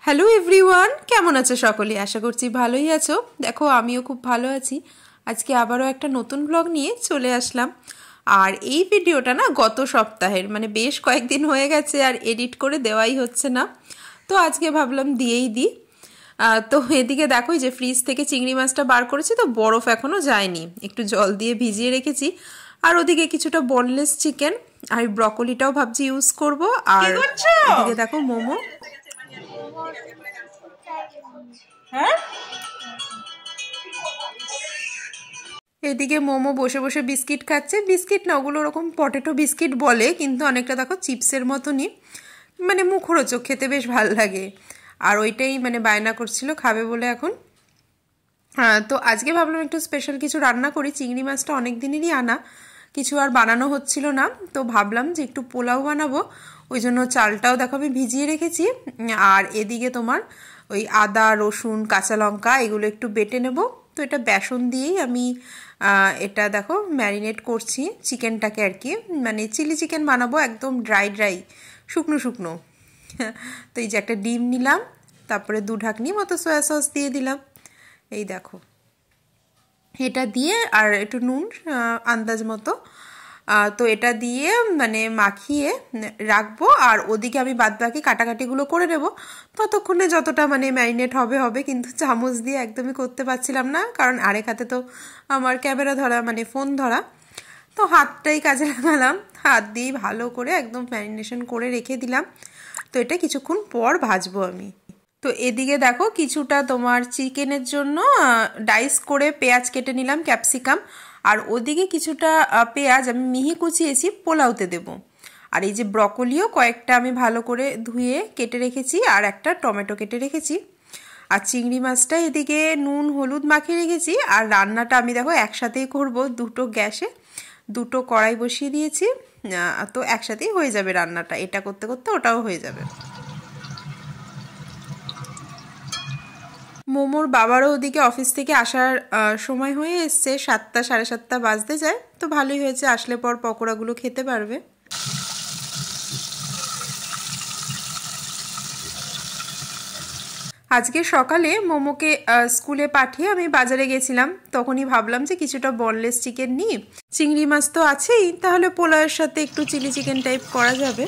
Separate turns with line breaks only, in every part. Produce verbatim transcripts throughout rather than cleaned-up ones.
Hello everyone, কেমন আছো সকলে? আশা করছি ভালোই আছো। দেখো আমিও খুব ভালো আছি। আজকে আবারও একটা নতুন ব্লগ নিয়ে চলে আসলাম। আর এই ভিডিওটা না গত সপ্তাহের, মানে বেশ কয়েকদিন হয়ে গেছে আর এডিট করে দেওয়াই হচ্ছে না, তো আজকে ভাবলাম দিয়েই দিই। তো এদিকে দেখো যে ফ্রিজ থেকে চিংড়ি মাছটা বার করেছি, তো বরফ এখনও যায়নি, একটু জল দিয়ে ভিজিয়ে রেখেছি। আর ওদিকে কিছুটা বোনলেস চিকেন আর ব্রকলিটাও ভাবছি ইউজ করব। আর এদিকে দেখো মোমো। হ্যাঁ, এদিকে মোমো বসে বসে বিস্কিট খাচ্ছে। বিস্কিট না, ওগুলো ওরকম পটেটো বিস্কিট বলে, কিন্তু অনেকটা দেখো চিপসের মতনই, মানে মুখরোচক, খেতে বেশ ভালো লাগে। আর ওইটাই মানে বায়না করছিল খাবে বলে এখন। হ্যাঁ, তো আজকে ভাবলাম একটু স্পেশাল কিছু রান্না করি। চিংড়ি মাছটা অনেক দিনেরই আনা, কিছু আর বানানো হচ্ছিল না, তো ভাবলাম যে একটু পোলাও বানাবো। ওই জন্য চালটাও দেখো আমি ভিজিয়ে রেখেছি। আর এদিকে তোমার ওই আদা রসুন কাঁচা লঙ্কা এগুলো একটু বেটে নেব। তো এটা বেসন দিয়েই আমি এটা দেখো ম্যারিনেট করছি চিকেনটাকে আর কি, মানে চিলি চিকেন বানাবো, একদম ড্রাই ড্রাই শুকনো শুকনো। তো এই যে একটা ডিম নিলাম, তারপরে দু ঢাকনি মতো সয়া সস দিয়ে দিলাম। এই দেখো এটা দিয়ে আর একটু নুন আন্দাজ মতো, তো এটা দিয়ে মানে মাখিয়ে রাখবো। আর ওদিকে আমি বাদবাকি কাটাকাটিগুলো করে নেব, ততক্ষণে যতটা মানে ম্যারিনেট হবে হবে। কিন্তু চামচ দিয়ে একদমই করতে পারছিলাম না, কারণ আরেক হাতে তো আমার ক্যামেরা ধরা, মানে ফোন ধরা, তো হাতটাই কাজে লাগালাম। হাত দিয়েই ভালো করে একদম ম্যারিনেশন করে রেখে দিলাম। তো এটা কিছুক্ষণ পর ভাজবো আমি। তো এদিকে দেখো কিছুটা তোমার চিকেনের জন্য ডাইস করে পেঁয়াজ কেটে নিলাম, ক্যাপসিকাম। আর ওদিকে কিছুটা পেঁয়াজ আমি মিহি কুচিয়েছি, পোলাওতে দেব। আর এই যে ব্রকলিও কয়েকটা আমি ভালো করে ধুয়ে কেটে রেখেছি, আর একটা টমেটো কেটে রেখেছি। আর চিংড়ি মাছটা এদিকে নুন হলুদ মাখিয়ে রেখেছি। আর রান্নাটা আমি দেখো একসাথেই করব, দুটো গ্যাসে দুটো কড়াই বসিয়ে দিয়েছি, তো একসাথেই হয়ে যাবে রান্নাটা, এটা করতে করতে ওটাও হয়ে যাবে। মোমোর বাবারও ওদিকে অফিস থেকে আসার সময় হয়ে এসছে, সাতটা সাড়ে সাতটা বাজতে যায়, তো ভালোই হয়েছে, আসলে পর পকোড়াগুলো খেতে পারবে। আজকে সকালে মোমোকে স্কুলে পাঠিয়ে আমি বাজারে গেছিলাম, তখনই ভাবলাম যে কিছুটা বোনলেস চিকেন নিই, চিংড়ি মাছ তো আছেই, তাহলে পোলাওয়ের সাথে একটু চিলি চিকেন টাইপ করা যাবে।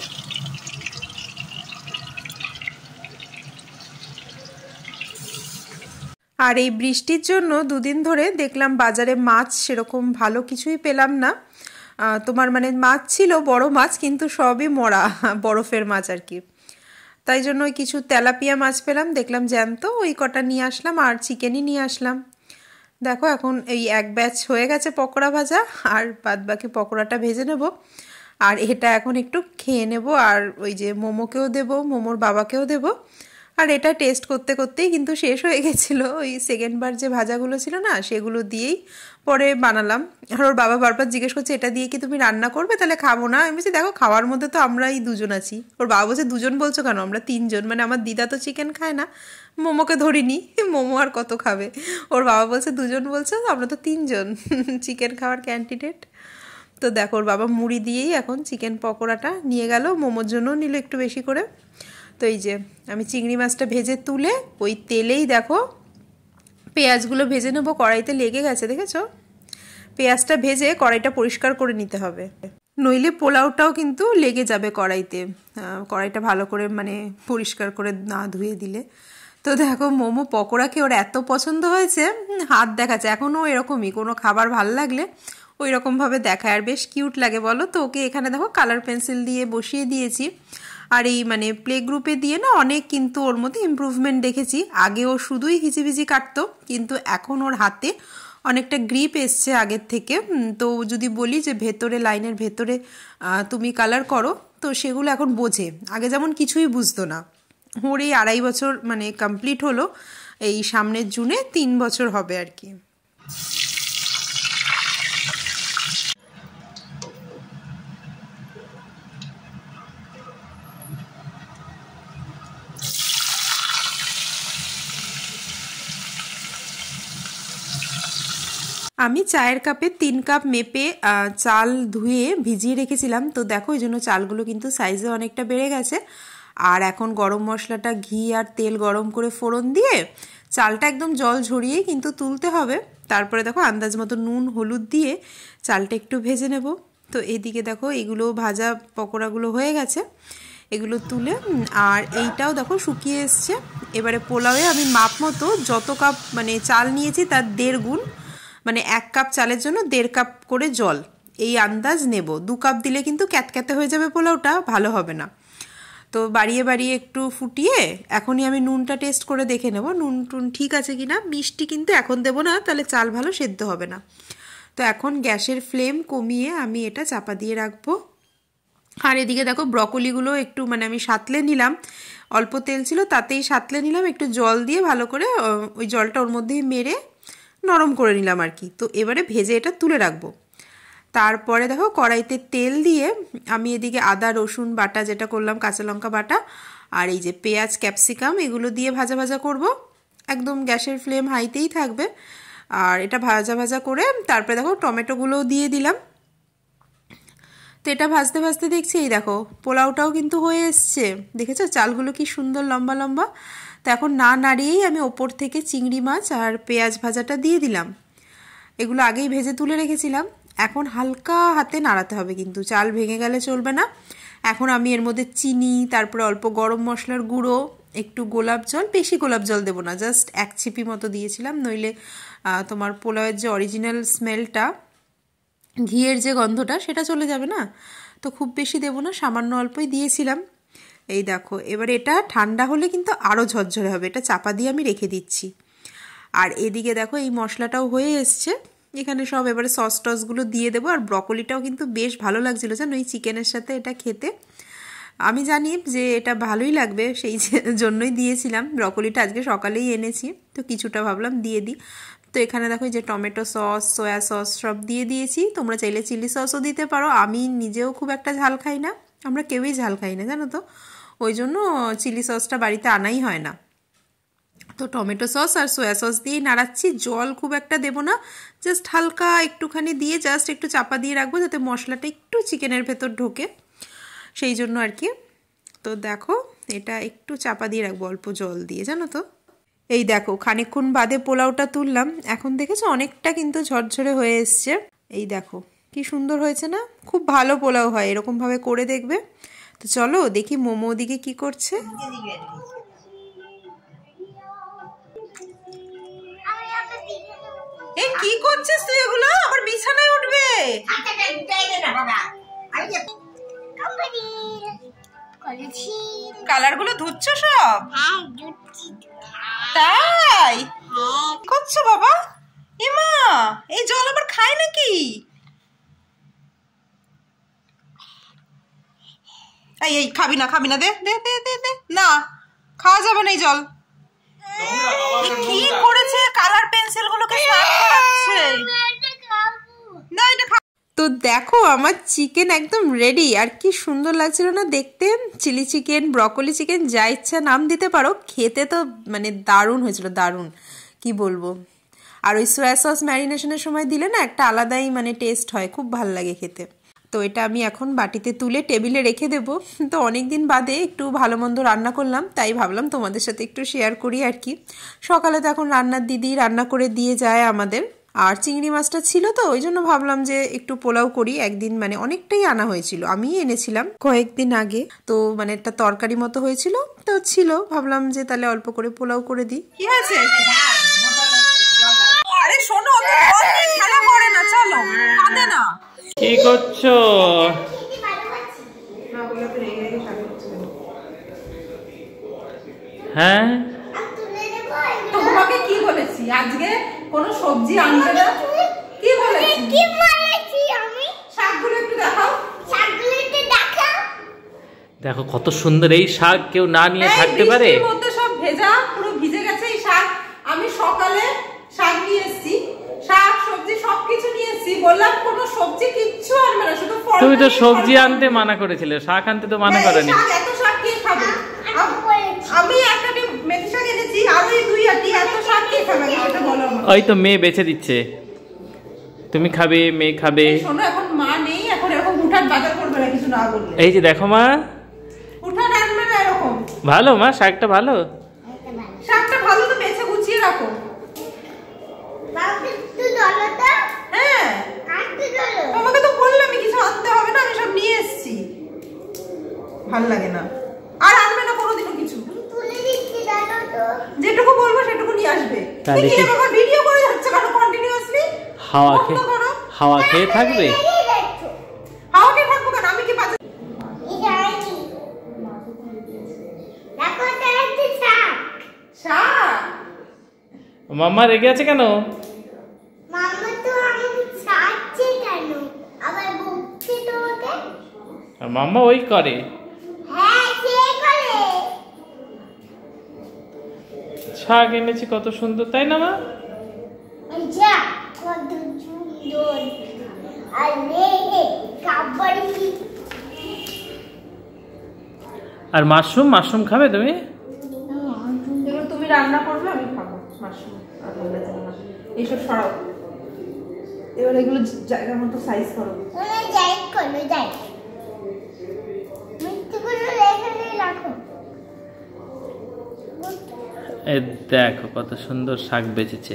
আর এই বৃষ্টির জন্য দুদিন ধরে দেখলাম বাজারে মাছ সেরকম ভালো কিছুই পেলাম না। তোমার মানে মাছ ছিল বড় মাছ, কিন্তু সবই মরা, বরফের মাছ আর কি। তাই জন্য ওই কিছু তেলাপিয়া মাছ পেলাম, দেখলাম জ্যান্ত, ওই কটা নিয়ে আসলাম। আর চিকেনই নিয়ে আসলাম। দেখো এখন এই এক ব্যাচ হয়ে গেছে পকোড়া ভাজা, আর বাদ বাকি পকোড়াটা ভেজে নেব। আর এটা এখন একটু খেয়ে নেব, আর ওই যে মোমোকেও দেব, মোমোর বাবাকেও দেব। আর এটা টেস্ট করতে করতেই কিন্তু শেষ হয়ে গেছিলো, ওই সেকেন্ডবার যে ভাজাগুলো ছিল না সেগুলো দিয়েই পরে বানালাম। আর ওর বাবা বারবার জিজ্ঞেস করছে এটা দিয়ে কি তুমি রান্না করবে, তাহলে খাবো না। আমি বলছি দেখো খাওয়ার মধ্যে তো আমরাই দুজন আছি। ওর বাবা বলছে দুজন বলছো কেন, আমরা তিনজন, মানে আমার দিদা তো চিকেন খায় না, মোমোকে ধরিনি, মোমো আর কত খাবে। ওর বাবা বলছে দুজন বলছো, আমরা তো তিনজন চিকেন খাওয়ার ক্যান্ডিডেট। তো দেখো ওর বাবা মুড়ি দিয়েই এখন চিকেন পকোড়াটা নিয়ে গেল, মোমোর জন্যও নিল একটু বেশি করে। তো এই যে আমি চিংড়ি মাছটা ভেজে তুলে ওই তেলেই দেখো পেঁয়াজগুলো ভেজে নেবো, কড়াইতে লেগে গেছে দেখেছো। পেঁয়াজটা ভেজে কড়াইটা পরিষ্কার করে নিতে হবে, নইলে পোলাওটাও কিন্তু লেগে যাবে কড়াইতে, কড়াইটা ভালো করে মানে পরিষ্কার করে না ধুয়ে দিলে। তো দেখো মোমো পকোড়াকে ওর এত পছন্দ হয়েছে, হাত দেখাচ্ছে। এখনও এরকমই কোনো খাবার ভালো লাগলে ওই রকমভাবে দেখায়, আর বেশ কিউট লাগে বলো তো। ওকে এখানে দেখো কালার পেন্সিল দিয়ে বসিয়ে দিয়েছি। আর এই মানে প্লে গ্রুপে দিয়ে না অনেক কিন্তু ওর মধ্যে ইমপ্রুভমেন্ট দেখেছি। আগে ও শুধুই হিচিবিচি কাটতো, কিন্তু এখন ওর হাতে অনেকটা গ্রিপ এসছে আগের থেকে। তো যদি বলি যে ভেতরে লাইনের ভেতরে তুমি কালার করো, তো সেগুলো এখন বোঝে, আগে যেমন কিছুই বুঝতো না। ওর এই আড়াই বছর মানে কমপ্লিট হলো, এই সামনের জুনে তিন বছর হবে আর কি। আমি চায়ের কাপে তিন কাপ মেপে চাল ধুয়ে ভিজিয়ে রেখেছিলাম। তো দেখো এই জন্য চালগুলো কিন্তু সাইজে অনেকটা বেড়ে গেছে। আর এখন গরম মশলাটা ঘি আর তেল গরম করে ফোড়ন দিয়ে চালটা একদম জল ঝরিয়ে কিন্তু তুলতে হবে। তারপরে দেখো আন্দাজ মতো নুন হলুদ দিয়ে চালটা একটু ভেজে নেব। তো এদিকে দেখো এগুলো ভাজা পকোড়াগুলো হয়ে গেছে, এগুলো তুলে আর এইটাও দেখো শুকিয়ে এসছে। এবারে পোলাওয়ে আমি মাপ মতো যত কাপ মানে চাল নিয়েছি তার দেড় গুণ, মানে এক কাপ চালের জন্য দেড় কাপ করে জল, এই আন্দাজ নেব। দু কাপ দিলে কিন্তু ক্যাতক্যাতে হয়ে যাবে, পোলাওটা ভালো হবে না। তো বাড়িয়ে বাড়িয়ে একটু ফুটিয়ে এখনই আমি নুনটা টেস্ট করে দেখে নেব নুন টুন ঠিক আছে কি না। মিষ্টি কিন্তু এখন দেবো না, তাহলে চাল ভালো সেদ্ধ হবে না। তো এখন গ্যাসের ফ্লেম কমিয়ে আমি এটা চাপা দিয়ে রাখবো। আর এদিকে দেখো ব্রকলিগুলো একটু মানে আমি সাঁতলে নিলাম, অল্প তেল ছিল তাতেই সাঁতলে নিলাম, একটু জল দিয়ে ভালো করে ওই জলটা ওর মধ্যেই মেরে নরম করে নিলাম আর কি। তো এবারে ভেজে এটা তুলে রাখবো। তারপরে দেখো কড়াইতে তেল দিয়ে আমি এদিকে আদা রসুন বাটা যেটা করলাম, কাঁচা লঙ্কা বাটা আর এই যে পেঁয়াজ ক্যাপসিকাম এগুলো দিয়ে ভাজা ভাজা করব। একদম গ্যাসের ফ্লেম হাইতেই থাকবে। আর এটা ভাজা ভাজা করে তারপরে দেখো টমেটোগুলোও দিয়ে দিলাম। তো এটা ভাজতে ভাজতে দেখছি এই দেখো পোলাওটাও কিন্তু হয়ে এসছে, দেখেছো চালগুলো কি সুন্দর লম্বা লম্বা। তো এখন না নাড়িয়েই আমি ওপর থেকে চিংড়ি মাছ আর পেঁয়াজ ভাজাটা দিয়ে দিলাম। এগুলো আগেই ভেজে তুলে রেখেছিলাম। এখন হালকা হাতে নাড়াতে হবে, কিন্তু চাল ভেঙে গেলে চলবে না। এখন আমি এর মধ্যে চিনি, তারপরে অল্প গরম মশলার গুঁড়ো, একটু গোলাপ জল, বেশি গোলাপ জল দেবো না, জাস্ট এক ছিপি মতো দিয়েছিলাম, নইলে তোমার পোলাওয়ের যে অরিজিনাল স্মেলটা ঘিয়ের যে গন্ধটা সেটা চলে যাবে না। তো খুব বেশি দেবো না, সামান্য অল্পই দিয়েছিলাম। এই দেখো এবার এটা ঠান্ডা হলে কিন্তু আরও ঝরঝরে হবে, এটা চাপা দিয়ে আমি রেখে দিচ্ছি। আর এদিকে দেখো এই মশলাটাও হয়ে এসছে, এখানে সব এবারে সস টসগুলো দিয়ে দেবো। আর ব্রকলিটাও কিন্তু বেশ ভালো লাগছিলো জানো এই চিকেনের সাথে এটা খেতে। আমি জানি যে এটা ভালোই লাগবে, সেই জন্যই দিয়েছিলাম। ব্রকলিটা আজকে সকালেই এনেছি, তো কিছুটা ভাবলাম দিয়ে দিই। তো এখানে দেখো যে টমেটো সস সয়া সস সব দিয়ে দিয়েছি, তোমরা চাইলে চিলি সসও দিতে পারো। আমি নিজেও খুব একটা ঝাল খাই না, আমরা কেউই ঝাল খাই না জানো তো, ওই জন্য চিলি সসটা বাড়িতে আনাই হয় না। তো টমেটো সস আর সয়া সস দিয়েই নাড়াচ্ছি, জল খুব একটা দেবো না, জাস্ট হালকা একটুখানি দিয়ে জাস্ট একটু চাপা দিয়ে রাখবো যাতে মশলাটা একটু চিকেনের ভেতর ঢোকে, সেই জন্য আর কি। তো দেখো এটা একটু চাপা দিয়ে রাখবো অল্প জল দিয়ে জানো তো। এই দেখো খানিকক্ষণ বাদে পোলাওটা তুললাম, এখন দেখেছো অনেকটা কিন্তু ঝরঝরে হয়ে এসছে। এই দেখো কি সুন্দর হয়েছে না, খুব ভালো পোলাও হয়, এরকমভাবে করে দেখবে। তো চলো দেখি মোমো দিকে কি করছে। এই কি করছিস তুই, এগুলো আবার বিছানায় উঠবে। কালার গুলো ধুচ্ছ সব? তাই করছো বাবা? এমা এই জল আবার খায় নাকি? এই এই খাবি না খাবি না, দে দে দে দে দে, না খাওয়া যাবে না এই জল। কি করেছে, কালার পেন্সিল গুলোকে সাফ করাচ্ছে না, এটা খা। তো দেখো আমার চিকেন একদম রেডি, আর কি সুন্দর লাগছিল না দেখতে। চিলি চিকেন, ব্রকলি চিকেন, যা ইচ্ছা নাম দিতে পারো, খেতে তো মানে দারুণ হয়েছিল, দারুণ কি বলবো। আর ওই সয়া সস ম্যারিনেশনের সময় দিলে না একটা আলাদাই মানে টেস্ট হয়, খুব ভাল লাগে খেতে। তো এটা আমি এখন বাটিতে তুলে টেবিলে রেখে দেবো। তো অনেক দিন বাদে একটু ভালো মন্দ রান্না করলাম, তাই ভাবলাম তোমাদের সাথে একটু শেয়ার করি আর কি। সকালে তো এখন রান্নার দিদি রান্না করে দিয়ে যায় আমাদের, আর চিংড়ি মাছটা ছিল তো ওই জন্য ভাবলাম যে একটু পোলাও করি। একদিন মানে অনেকটাই আনা হয়েছিল, আমি এনেছিলাম কয়েকদিন আগে, তো মানে একটা তরকারি মতো হয়েছিল তো ছিল, ভাবলাম যে তাহলে অল্প করে পোলাও করে দিই। কি হয়েছে? আরে শোনো, খেলা করে না, চলো কাঁদে না।
কি করছো? হ্যাঁ
তোমাকে কি বলেছি আজকে কোন সবজি আনতে না? কি বলেছি? কি বলেছি আমি? শাকগুলো একটু দেখাও, শাকগুলো একটু দেখাও।
দেখো কত সুন্দর এই শাক, কেউ না নিয়ে থাকতে পারে?
এর মধ্যে সব ভেজা, পুরো ভিজে গেছে এই শাক। আমি সকালে শাক নিয়ে এসেছি, শাক সবজি সবকিছু নিয়ে এসেছি, বললাম কোন সবজি কিচ্ছু আনবে না, শুধু ফল।
তুমি তো সবজি আনতে মানা করেছিলে, শাক আনতে তো মানা করনি।
এত শাক কে খাবে? আমি একটা মেথি শাক এনেছি, আর ওই দুই আটি, এত শাক কে খাবে সেটা বলো আমাকে।
ওই তো মেয়ে বেছে দিচ্ছে, তুমি খাবে, মেয়ে খাবে।
শোনো এখন মা নেই, এখন এরকম উঠান বাজার করবে না কিছু না বললে।
এই যে দেখো মা,
উঠান আনবে না এরকম।
ভালো মা, শাকটা ভালো।
শাকটা ভালো তো বেছে গুছিয়ে রাখো। হ্যাঁ আমাকে তো বললে আমি কিছু আনতে হবে না, আমি সব নিয়ে এসেছি। ভাল লাগে না আর আনবে না কোনোদিনও কিছু, যেটুকু বলবো সেটুকু নিয়ে আসবে। ভিডিও করে যাচ্ছে কেন কন্টিনিউয়াসলি?
হাওয়া খেয়ে হাওয়া খেয়ে থাকবে।
হাওয়া খেয়ে থাকবো কেন? আমি কি বাজার
মাম্মা রেগে আছে কেন?
মাম্মা তো আমাকে ছাড়ছে কেন? আবার বকছে তোমাকে?
মাম্মা ওই করে।
হ্যাঁ সে করে।
শাক এনেছি কত সুন্দর, তাই না মা?
যা কত সুন্দর। আরে কাবাড়ি।
আর মাশরুম, মাশরুম খাবে তুমি?
এগুলো তুমি রান্না করবে, আমি খাবো মাশরুম আর বললে যাবে না। এইসব সরাও, এবার এগুলো জায়গা মতো সাইজ করো।
ওরা যাই করো যাই, মিষ্টিগুলো এখানে রাখো।
এই দেখো কত সুন্দর শাক বেচেছে।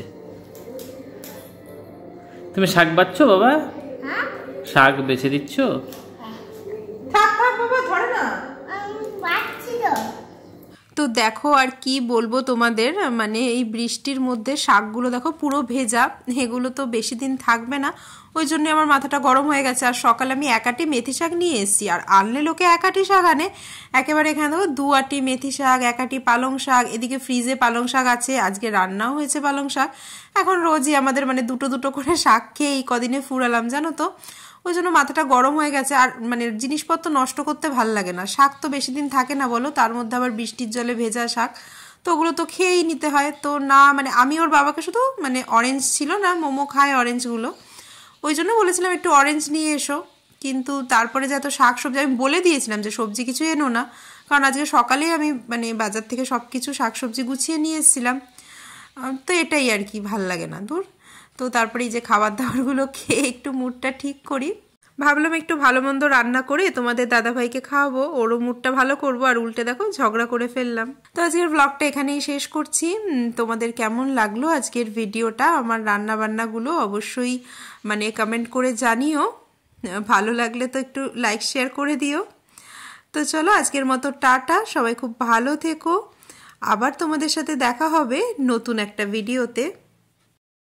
তুমি শাক বাচ্ছো বাবা?
হ্যাঁ
শাক বেছে দিচ্ছ?
থাক থাক বাবা, ধরে না।
আমি পাচ্ছি তো।
তো দেখো আর কি বলবো তোমাদের, মানে এই বৃষ্টির মধ্যে শাকগুলো দেখো পুরো ভেজা, এগুলো তো বেশি দিন থাকবে না, ওই জন্য আমার মাথাটা গরম হয়ে গেছে। আর সকালে আমি এক আটি মেথি শাক নিয়ে এসেছি, আর আনলে লোকে এক আটি শাক আনে, একেবারে এখানে দেখো দু আটি মেথি শাক, এক আটি পালং শাক, এদিকে ফ্রিজে পালং শাক আছে, আজকে রান্নাও হয়েছে পালং শাক। এখন রোজই আমাদের মানে দুটো দুটো করে শাক খেয়ে এই কদিনে ফুরালাম জানো তো, ওই জন্য মাথাটা গরম হয়ে গেছে। আর মানে জিনিসপত্র নষ্ট করতে ভাল লাগে না, শাক তো বেশি দিন থাকে না বলো, তার মধ্যে আবার বৃষ্টির জলে ভেজা শাক, তো ওগুলো তো খেয়েই নিতে হয়। তো না মানে আমি ওর বাবাকে শুধু মানে অরেঞ্জ ছিল না, মোমো খায় অরেঞ্জগুলো, ওই জন্য বলেছিলাম একটু অরেঞ্জ নিয়ে এসো, কিন্তু তারপরে যত শাক সবজি আমি বলে দিয়েছিলাম যে সবজি কিছু এনো না, কারণ আজকে সকালেই আমি মানে বাজার থেকে সব কিছু শাক সবজি গুছিয়ে নিয়ে এসেছিলাম। তো এটাই আর কি, ভাল লাগে না দূর। তো তারপরে এই যে খাবার দাবারগুলো খেয়ে একটু মুডটা ঠিক করি, ভাবলাম একটু ভালো মন্দ রান্না করে তোমাদের দাদাভাইকে খাওয়াবো, ওরও মুডটা ভালো করবো, আর উল্টে দেখো ঝগড়া করে ফেললাম। তো আজকের ব্লগটা এখানেই শেষ করছি। তোমাদের কেমন লাগলো আজকের ভিডিওটা, আমার রান্না বান্নাগুলো অবশ্যই মানে কমেন্ট করে জানিও, ভালো লাগলে তো একটু লাইক শেয়ার করে দিও। তো চলো আজকের মতো টাটা, সবাই খুব ভালো থেকো, আবার তোমাদের সাথে দেখা হবে নতুন একটা ভিডিওতে।